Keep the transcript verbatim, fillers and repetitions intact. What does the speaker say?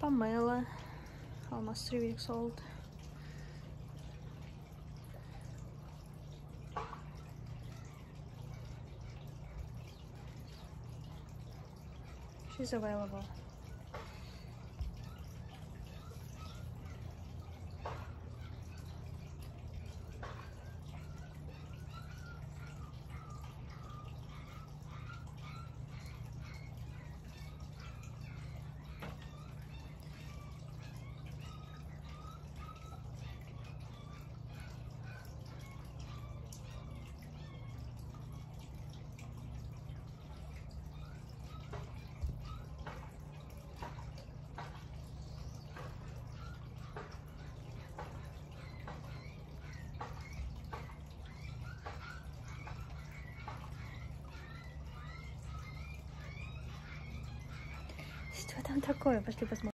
Pamela, almost three weeks old. She's available. Что там такое? Пошли посмотрим.